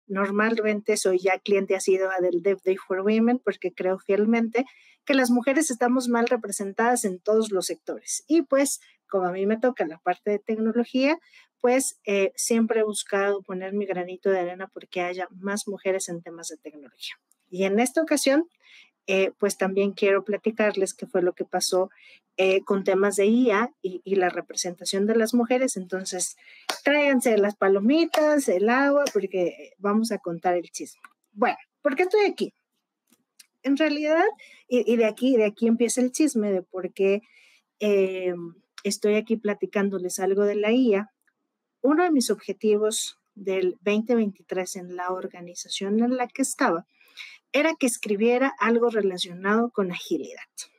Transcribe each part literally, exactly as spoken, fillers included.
normalmente soy ya cliente asidua del Dev Day for Women porque creo fielmente que las mujeres estamos mal representadas en todos los sectores. Y pues, como a mí me toca la parte de tecnología, pues eh, siempre he buscado poner mi granito de arena porque haya más mujeres en temas de tecnología. Y en esta ocasión, eh, pues también quiero platicarles qué fue lo que pasó eh, con temas de I A y, y la representación de las mujeres. Entonces, tráiganse las palomitas, el agua, porque vamos a contar el chisme. Bueno, ¿por qué estoy aquí? En realidad, y, y de aquí, de aquí empieza el chisme de por qué eh, estoy aquí platicándoles algo de la I A. Uno de mis objetivos del veinte veintitrés en la organización en la que estaba era que escribiera algo relacionado con agilidad.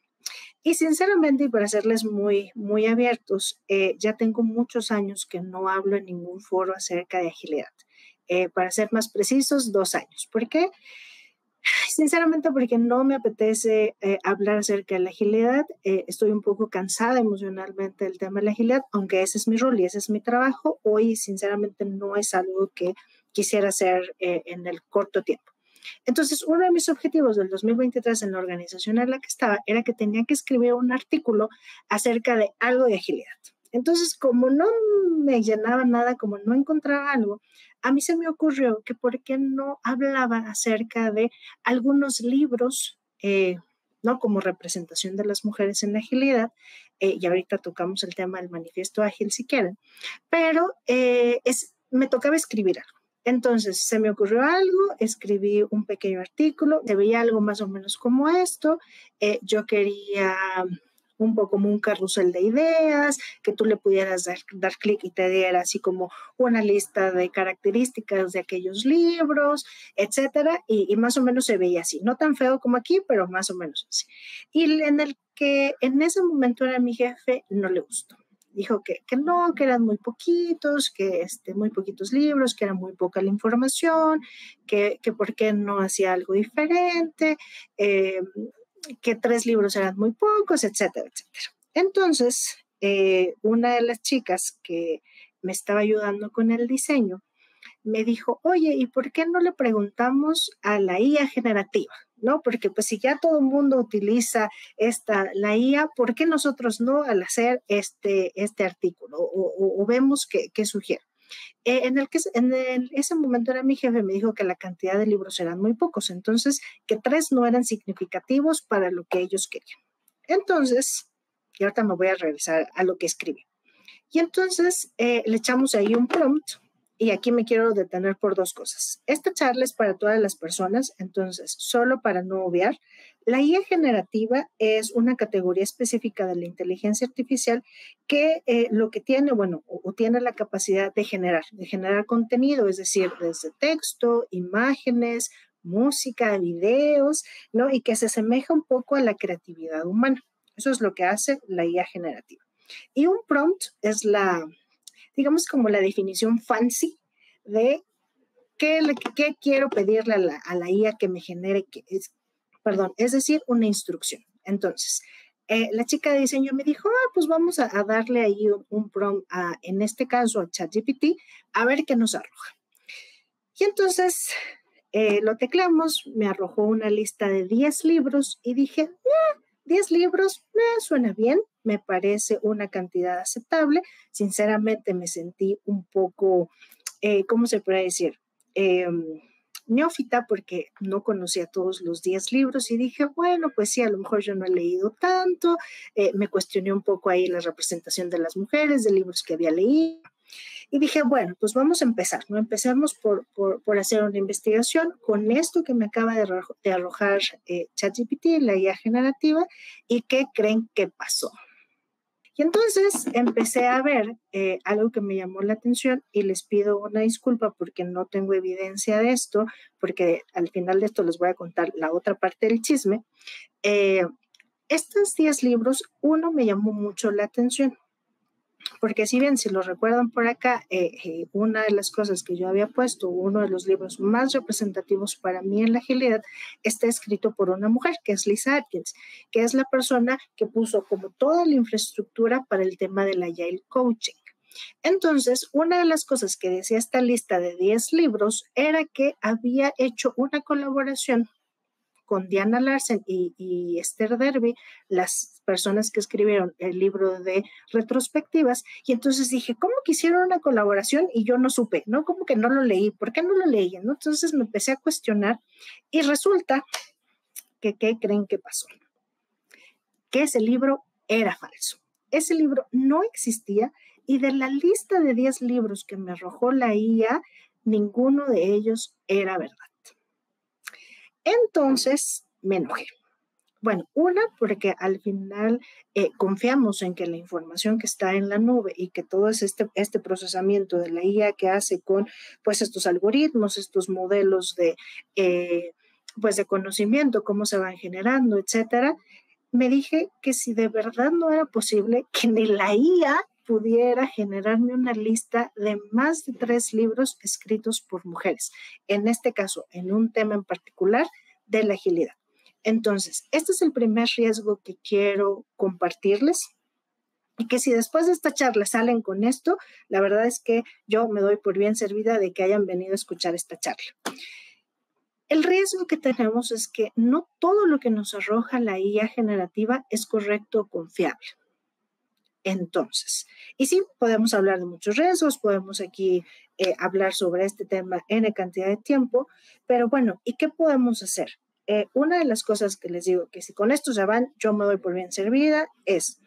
Y sinceramente, y para serles muy, muy abiertos, eh, ya tengo muchos años que no hablo en ningún foro acerca de agilidad. Eh, para ser más precisos, dos años. ¿Por qué? Sinceramente, porque no me apetece eh, hablar acerca de la agilidad. Eh, estoy un poco cansada emocionalmente del tema de la agilidad, aunque ese es mi rol y ese es mi trabajo. Hoy, sinceramente, no es algo que quisiera hacer eh, en el corto tiempo. Entonces, uno de mis objetivos del dos mil veintitrés en la organización en la que estaba era que tenía que escribir un artículo acerca de algo de agilidad. Entonces, como no me llenaba nada, como no encontraba algo, a mí se me ocurrió que por qué no hablaba acerca de algunos libros, eh, ¿no? Como representación de las mujeres en la agilidad, eh, y ahorita tocamos el tema del manifiesto ágil si quieren, pero eh, es, me tocaba escribir algo. Entonces se me ocurrió algo, escribí un pequeño artículo, se veía algo más o menos como esto. Eh, yo quería un poco como un carrusel de ideas, que tú le pudieras dar, dar clic y te diera así como una lista de características de aquellos libros, etcétera, y, y más o menos se veía así, no tan feo como aquí, pero más o menos así. Y en el que en ese momento era mi jefe, no le gustó. Dijo que, que no, que eran muy poquitos, que este, muy poquitos libros, que era muy poca la información, que, que por qué no hacía algo diferente, eh, que tres libros eran muy pocos, etcétera, etcétera. Entonces, eh, una de las chicas que me estaba ayudando con el diseño me dijo, oye, ¿y por qué no le preguntamos a la I A generativa? ¿No? Porque pues si ya todo el mundo utiliza esta, la I A, ¿por qué nosotros no al hacer este, este artículo? O, o, o vemos qué, qué sugiere. Eh, en el que en el, ese momento era mi jefe, me dijo que la cantidad de libros eran muy pocos, entonces que tres no eran significativos para lo que ellos querían. Entonces, y ahorita me voy a regresar a lo que escribí. Y entonces eh, le echamos ahí un prompt. Y aquí me quiero detener por dos cosas. Esta charla es para todas las personas, entonces, solo para no obviar, la I A generativa es una categoría específica de la inteligencia artificial que eh, lo que tiene, bueno, o, o tiene la capacidad de generar, de generar contenido, es decir, desde texto, imágenes, música, videos, ¿no? Y que se asemeja un poco a la creatividad humana. Eso es lo que hace la I A generativa. Y un prompt es la digamos como la definición fancy de qué, qué quiero pedirle a la, a la I A que me genere, que es, perdón, es decir, una instrucción. Entonces, eh, la chica de diseño me dijo, ah, pues vamos a, a darle ahí un, un prompt, a, en este caso a ChatGPT, a ver qué nos arroja. Y entonces eh, lo teclamos, me arrojó una lista de diez libros y dije, eh, diez libros, eh, suena bien, me parece una cantidad aceptable. Sinceramente me sentí un poco, eh, ¿cómo se puede decir? Eh, neófita porque no conocía todos los diez libros y dije, bueno, pues sí, a lo mejor yo no he leído tanto. Eh, me cuestioné un poco ahí la representación de las mujeres, de libros que había leído. Y dije, bueno, pues vamos a empezar, ¿no? Empecemos por, por, por hacer una investigación con esto que me acaba de, arro de arrojar eh, ChatGPT, la I A generativa, y qué creen que pasó. Y entonces empecé a ver eh, algo que me llamó la atención y les pido una disculpa porque no tengo evidencia de esto, porque al final de esto les voy a contar la otra parte del chisme. Eh, estos diez libros, uno me llamó mucho la atención. Porque si bien, si lo recuerdan por acá, eh, eh, una de las cosas que yo había puesto, uno de los libros más representativos para mí en la agilidad, está escrito por una mujer, que es Lisa Atkins, que es la persona que puso como toda la infraestructura para el tema del Agile Coaching. Entonces, una de las cosas que decía esta lista de diez libros era que había hecho una colaboración con Diana Larsen y, y Esther Derby, las personas que escribieron el libro de retrospectivas, y entonces dije, ¿cómo que hicieron una colaboración y yo no supe? ¿No? ¿Cómo que no lo leí? ¿Por qué no lo leí? ¿No? Entonces me empecé a cuestionar y resulta que, ¿qué creen que pasó? Que ese libro era falso. Ese libro no existía y de la lista de diez libros que me arrojó la I A, ninguno de ellos era verdad. Entonces me enojé. Bueno, una, porque al final eh, confiamos en que la información que está en la nube y que todo es este, este procesamiento de la I A que hace con pues estos algoritmos, estos modelos de, eh, pues, de conocimiento, cómo se van generando, etcétera, me dije que si de verdad no era posible que ni la I A pudiera generarme una lista de más de tres libros escritos por mujeres, en este caso, en un tema en particular de la agilidad. Entonces, este es el primer riesgo que quiero compartirles y que si después de esta charla salen con esto, la verdad es que yo me doy por bien servida de que hayan venido a escuchar esta charla. El riesgo que tenemos es que no todo lo que nos arroja la I A generativa es correcto o confiable. Entonces, y sí, podemos hablar de muchos riesgos, podemos aquí eh, hablar sobre este tema en cantidad de tiempo, pero bueno, ¿y qué podemos hacer? Eh, una de las cosas que les digo, que si con esto se van, yo me doy por bien servida, es,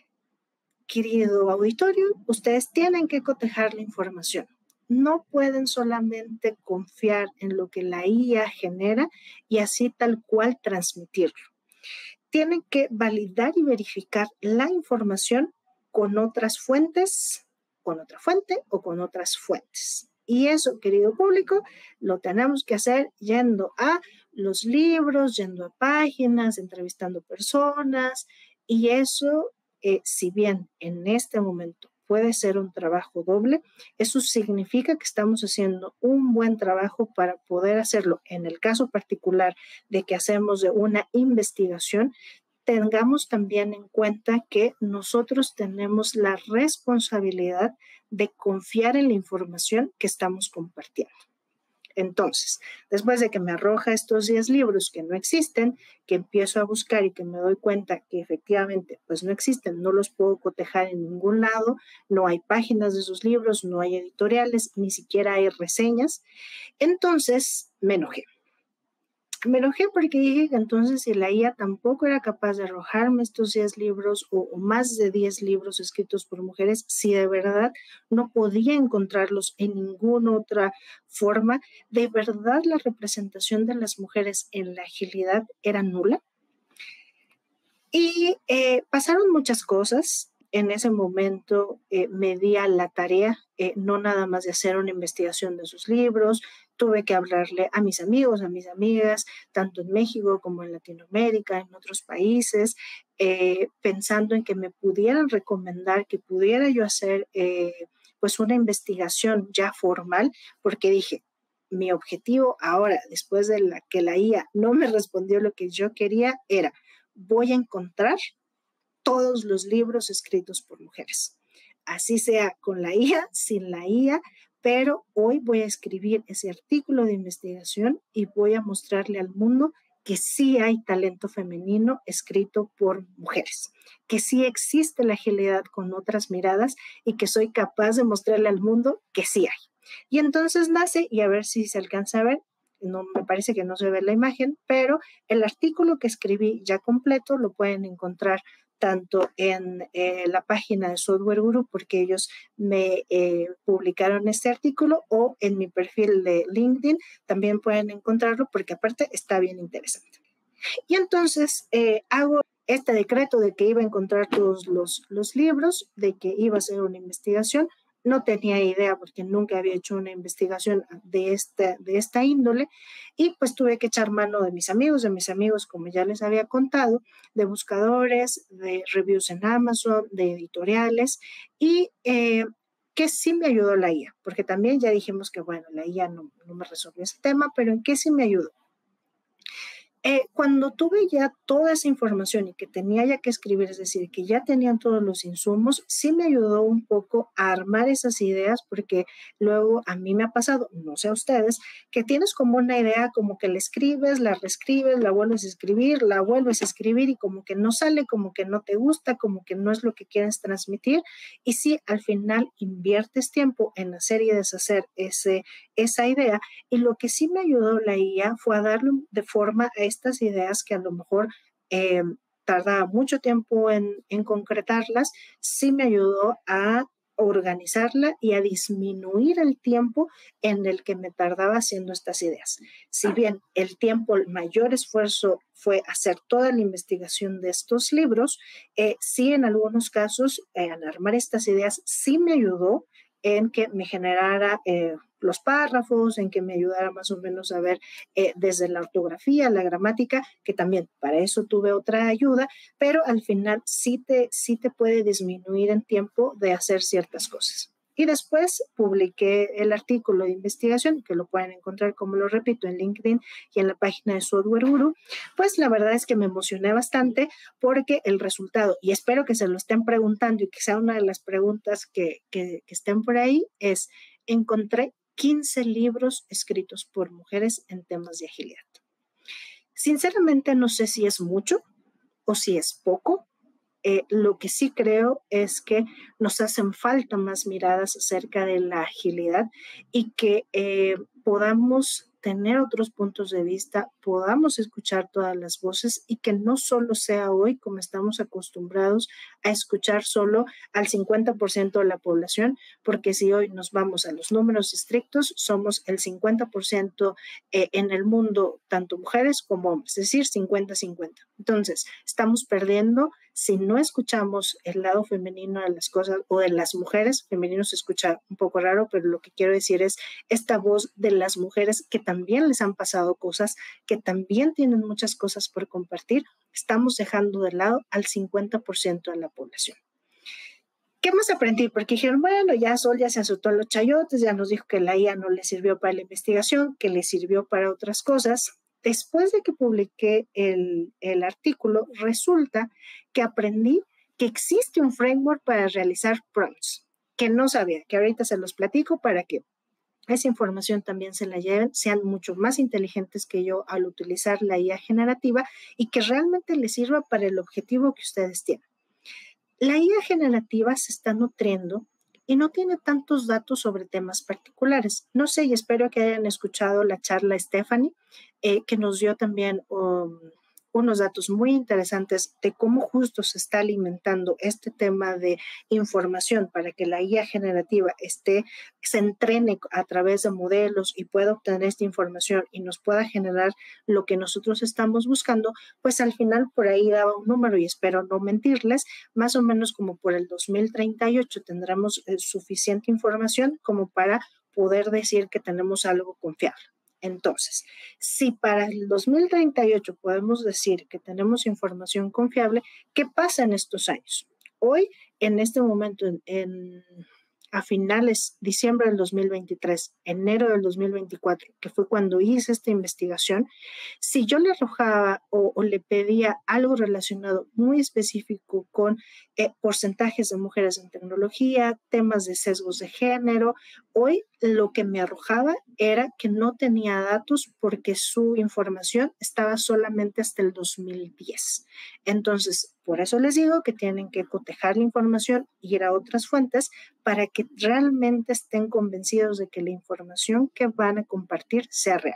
querido auditorio, ustedes tienen que cotejar la información. No pueden solamente confiar en lo que la I A genera y así tal cual transmitirlo. Tienen que validar y verificar la información con otras fuentes, con otra fuente o con otras fuentes. Y eso, querido público, lo tenemos que hacer yendo a los libros, yendo a páginas, entrevistando personas. Y eso, eh, si bien en este momento puede ser un trabajo doble, eso significa que estamos haciendo un buen trabajo para poder hacerlo. En el caso particular de que hacemos de una investigación, tengamos también en cuenta que nosotros tenemos la responsabilidad de confiar en la información que estamos compartiendo. Entonces, después de que me arroja estos diez libros que no existen, que empiezo a buscar y que me doy cuenta que efectivamente pues no existen, no los puedo cotejar en ningún lado, no hay páginas de esos libros, no hay editoriales, ni siquiera hay reseñas, entonces me enojé. Me enojé porque dije que entonces si la I A tampoco era capaz de arrojarme estos diez libros o, o más de diez libros escritos por mujeres, si de verdad no podía encontrarlos en ninguna otra forma, de verdad la representación de las mujeres en la agilidad era nula. Y eh, pasaron muchas cosas. En ese momento eh, me di a la tarea, eh, no nada más de hacer una investigación de sus libros, tuve que hablarle a mis amigos, a mis amigas, tanto en México como en Latinoamérica, en otros países, eh, pensando en que me pudieran recomendar, que pudiera yo hacer eh, pues una investigación ya formal, porque dije, mi objetivo ahora, después de la, que la I A no me respondió lo que yo quería, era, voy a encontrar todos los libros escritos por mujeres, así sea con la I A, sin la I A, pero hoy voy a escribir ese artículo de investigación y voy a mostrarle al mundo que sí hay talento femenino escrito por mujeres, que sí existe la agilidad con otras miradas y que soy capaz de mostrarle al mundo que sí hay. Y entonces nace, y a ver si se alcanza a ver, no me parece que no se ve la imagen, pero el artículo que escribí ya completo lo pueden encontrar tanto en eh, la página de Software Guru, porque ellos me eh, publicaron este artículo, o en mi perfil de LinkedIn también pueden encontrarlo, porque aparte está bien interesante. Y entonces eh, hago este decreto de que iba a encontrar todos los, los libros, de que iba a hacer una investigación. No tenía idea porque nunca había hecho una investigación de esta, de esta índole, y pues tuve que echar mano de mis amigos, de mis amigos, como ya les había contado, de buscadores, de reviews en Amazon, de editoriales, y eh, que sí me ayudó la I A, porque también ya dijimos que bueno, la I A no, no me resolvió ese tema, pero ¿en qué sí me ayudó? Eh, cuando tuve ya toda esa información y que tenía ya que escribir, es decir, que ya tenían todos los insumos, sí me ayudó un poco a armar esas ideas, porque luego a mí me ha pasado, no sé a ustedes, que tienes como una idea, como que la escribes, la reescribes, la vuelves a escribir, la vuelves a escribir y como que no sale, como que no te gusta, como que no es lo que quieres transmitir. Y sí, al final inviertes tiempo en hacer y deshacer ese, esa idea. Y lo que sí me ayudó la I A fue a darle de forma a estas ideas que a lo mejor eh, tardaba mucho tiempo en, en concretarlas, sí me ayudó a organizarla y a disminuir el tiempo en el que me tardaba haciendo estas ideas. Si bien el tiempo, el mayor esfuerzo fue hacer toda la investigación de estos libros, eh, sí en algunos casos eh, al armar estas ideas sí me ayudó en que me generara eh, los párrafos, en que me ayudara más o menos a ver eh, desde la ortografía, la gramática, que también para eso tuve otra ayuda, pero al final sí te, sí te puede disminuir en tiempo de hacer ciertas cosas. Y después publiqué el artículo de investigación, que lo pueden encontrar, como lo repito, en LinkedIn y en la página de Software Guru. Pues la verdad es que me emocioné bastante porque el resultado, y espero que se lo estén preguntando y que sea una de las preguntas que, que, que estén por ahí, es: encontré quince libros escritos por mujeres en temas de agilidad. Sinceramente no sé si es mucho o si es poco. Eh, lo que sí creo es que nos hacen falta más miradas acerca de la agilidad y que eh, podamos tener otros puntos de vista, podamos escuchar todas las voces y que no solo sea hoy como estamos acostumbrados a escuchar solo al cincuenta por ciento de la población, porque si hoy nos vamos a los números estrictos, somos el cincuenta por ciento eh, en el mundo, tanto mujeres como hombres, es decir, cincuenta cincuenta. Entonces, estamos perdiendo si no escuchamos el lado femenino de las cosas o de las mujeres. Femenino se escucha un poco raro, pero lo que quiero decir es esta voz de las mujeres que también les han pasado cosas, que también tienen muchas cosas por compartir. Estamos dejando de lado al cincuenta por ciento de la población. ¿Qué más aprendí? Porque dijeron, bueno, ya Sol ya se azotó los chayotes, ya nos dijo que la I A no le sirvió para la investigación, que le sirvió para otras cosas. Después de que publiqué el, el artículo, resulta que aprendí que existe un framework para realizar prompts, que no sabía, que ahorita se los platico para que esa información también se la lleven, sean mucho más inteligentes que yo al utilizar la I A generativa y que realmente les sirva para el objetivo que ustedes tienen. La I A generativa se está nutriendo y no tiene tantos datos sobre temas particulares. No sé, y espero que hayan escuchado la charla Stephanie, eh, que nos dio también um, unos datos muy interesantes de cómo justo se está alimentando este tema de información para que la I A generativa esté, se entrene a través de modelos y pueda obtener esta información y nos pueda generar lo que nosotros estamos buscando. Pues al final por ahí daba un número y espero no mentirles, más o menos como por el dos mil treinta y ocho tendremos eh, suficiente información como para poder decir que tenemos algo confiable. Entonces, si para el dos mil treinta y ocho podemos decir que tenemos información confiable, ¿qué pasa en estos años? Hoy, en este momento, en, en a finales de diciembre del dos mil veintitrés, enero del dos mil veinticuatro, que fue cuando hice esta investigación, si yo le arrojaba o, o le pedía algo relacionado muy específico con eh, porcentajes de mujeres en tecnología, temas de sesgos de género, hoy lo que me arrojaba era que no tenía datos porque su información estaba solamente hasta el dos mil diez. Entonces, por eso les digo que tienen que cotejar la información, ir a otras fuentes para que realmente estén convencidos de que la información que van a compartir sea real.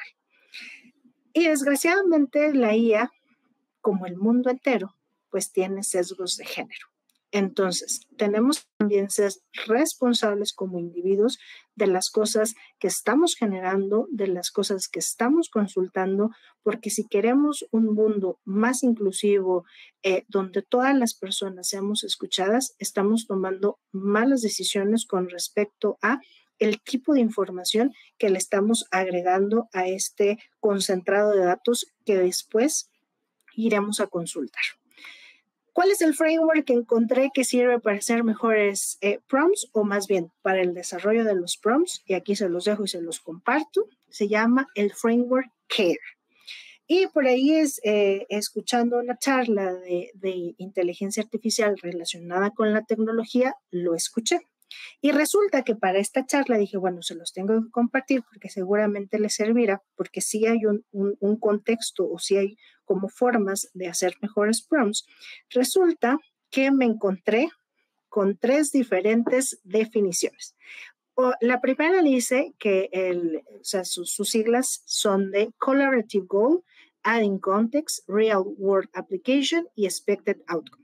Y desgraciadamente la I A, como el mundo entero, pues tiene sesgos de género. Entonces, tenemos también ser responsables como individuos de las cosas que estamos generando, de las cosas que estamos consultando, porque si queremos un mundo más inclusivo, eh, donde todas las personas seamos escuchadas, estamos tomando malas decisiones con respecto a el tipo de información que le estamos agregando a este concentrado de datos que después iremos a consultar. ¿Cuál es el framework que encontré que sirve para hacer mejores eh, prompts o más bien para el desarrollo de los prompts? Y aquí se los dejo y se los comparto. Se llama el framework CARE. Y por ahí es eh, escuchando una charla de, de inteligencia artificial relacionada con la tecnología, lo escuché. Y resulta que para esta charla dije, bueno, se los tengo que compartir porque seguramente les servirá, porque sí hay un, un, un contexto o sí hay como formas de hacer mejores prompts. Resulta que me encontré con tres diferentes definiciones. O, la primera dice que el, o sea, sus, sus siglas son de Collaborative Goal, Adding Context, Real World Application y Expected Outcome.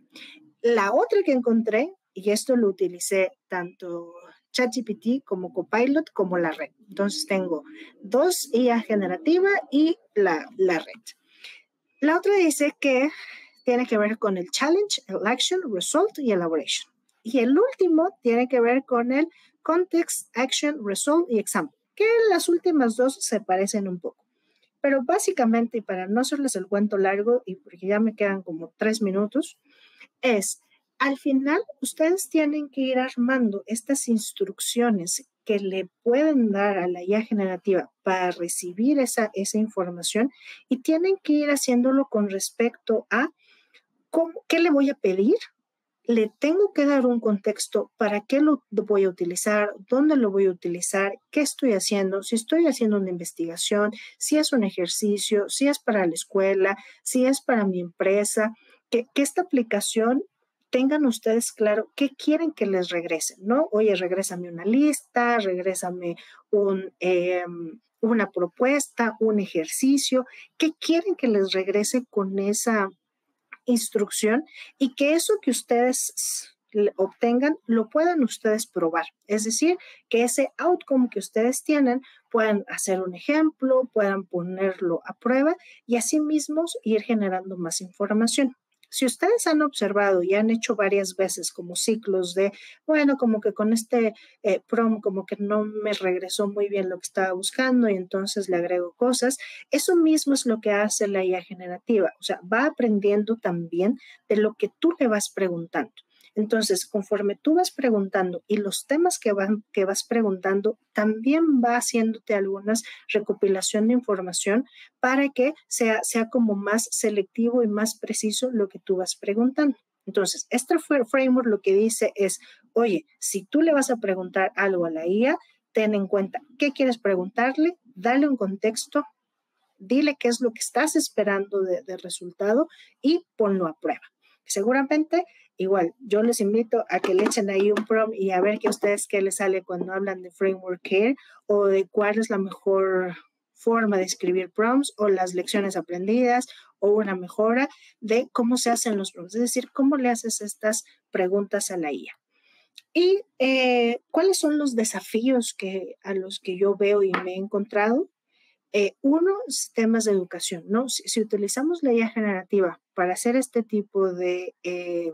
La otra que encontré, y esto lo utilicé tanto ChatGPT como Copilot como la red. Entonces tengo dos I A generativa y la, la red. La otra dice que tiene que ver con el challenge, el action, result y elaboration. Y el último tiene que ver con el context, action, result y example, que las últimas dos se parecen un poco. Pero básicamente, y para no hacerles el cuento largo, y porque ya me quedan como tres minutos, es, al final, ustedes tienen que ir armando estas instrucciones que le pueden dar a la I A generativa para recibir esa, esa información y tienen que ir haciéndolo con respecto a cómo, qué le voy a pedir. Le tengo que dar un contexto para qué lo voy a utilizar, dónde lo voy a utilizar, qué estoy haciendo, si estoy haciendo una investigación, si es un ejercicio, si es para la escuela, si es para mi empresa, que, que esta aplicación tengan ustedes claro qué quieren que les regrese, ¿no? Oye, regrésame una lista, regrésame un, eh, una propuesta, un ejercicio, ¿qué quieren que les regrese con esa instrucción y que eso que ustedes obtengan lo puedan ustedes probar? Es decir, que ese outcome que ustedes tienen puedan hacer un ejemplo, puedan ponerlo a prueba y así mismos ir generando más información. Si ustedes han observado y han hecho varias veces como ciclos de, bueno, como que con este eh, prompt como que no me regresó muy bien lo que estaba buscando y entonces le agrego cosas, eso mismo es lo que hace la I A generativa. O sea, va aprendiendo también de lo que tú le vas preguntando. Entonces, conforme tú vas preguntando y los temas que, van, que vas preguntando, también va haciéndote algunas recopilación de información para que sea, sea como más selectivo y más preciso lo que tú vas preguntando. Entonces, este framework lo que dice es, oye, si tú le vas a preguntar algo a la I A, ten en cuenta qué quieres preguntarle, dale un contexto, dile qué es lo que estás esperando de, de resultado y ponlo a prueba. Seguramente, igual, yo les invito a que le echen ahí un prompt y a ver qué a ustedes qué les sale cuando hablan de framework care o de cuál es la mejor forma de escribir prompts o las lecciones aprendidas o una mejora de cómo se hacen los prompts, es decir, cómo le haces estas preguntas a la I A. Y eh, cuáles son los desafíos que, a los que yo veo y me he encontrado. Eh, uno, temas de educación, ¿no? Si, si utilizamos la I A generativa para hacer este tipo de eh,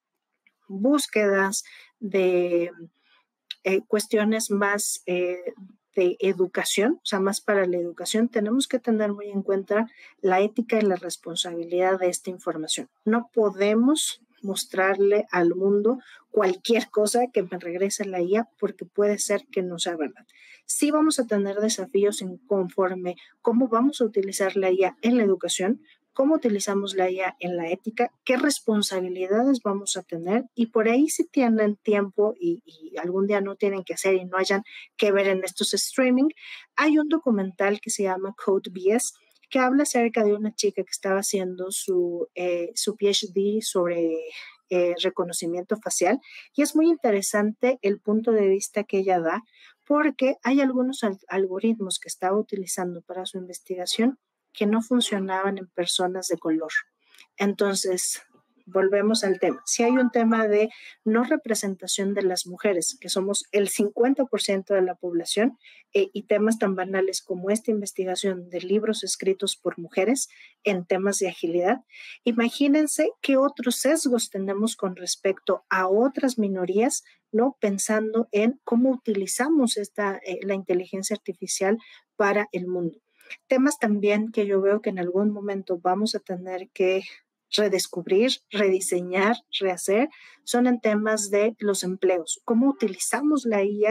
búsquedas, de eh, cuestiones más eh, de educación, o sea, más para la educación, tenemos que tener muy en cuenta la ética y la responsabilidad de esta información. No podemos mostrarle al mundo cualquier cosa que me regrese la I A porque puede ser que no sea verdad. Sí vamos a tener desafíos en conforme cómo vamos a utilizar la I A en la educación, cómo utilizamos la I A en la ética, qué responsabilidades vamos a tener y por ahí si tienen tiempo y, y algún día no tienen que hacer y no hayan que ver en estos streaming, hay un documental que se llama Code B S que habla acerca de una chica que estaba haciendo su, eh, su PhD sobre eh, reconocimiento facial y es muy interesante el punto de vista que ella da porque hay algunos al algoritmos que estaba utilizando para su investigación que no funcionaban en personas de color. Entonces, volvemos al tema. Si hay un tema de no representación de las mujeres, que somos el cincuenta por ciento de la población, eh, y temas tan banales como esta investigación de libros escritos por mujeres en temas de agilidad, imagínense qué otros sesgos tenemos con respecto a otras minorías, ¿no? Pensando en cómo utilizamos esta, eh, la inteligencia artificial para el mundo. Temas también que yo veo que en algún momento vamos a tener que redescubrir, rediseñar, rehacer, son en temas de los empleos. ¿Cómo utilizamos la I A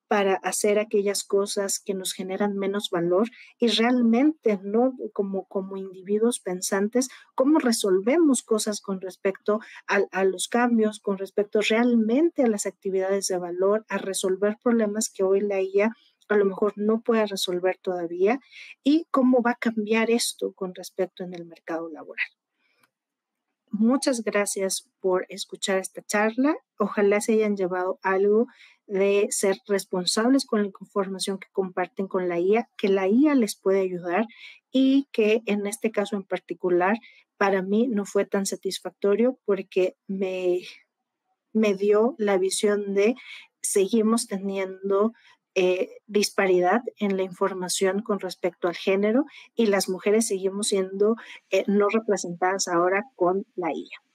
para hacer aquellas cosas que nos generan menos valor y realmente, ¿no? Como, como individuos pensantes, cómo resolvemos cosas con respecto a, a los cambios, con respecto realmente a las actividades de valor, a resolver problemas que hoy la I A a lo mejor no puede resolver todavía y cómo va a cambiar esto con respecto en el mercado laboral. Muchas gracias por escuchar esta charla. Ojalá se hayan llevado algo de ser responsables con la información que comparten con la I A, que la I A les puede ayudar y que en este caso en particular para mí no fue tan satisfactorio porque me, me dio la visión de seguimos teniendo eh, disparidad en la información con respecto al género y las mujeres seguimos siendo eh, no representadas ahora con la I A.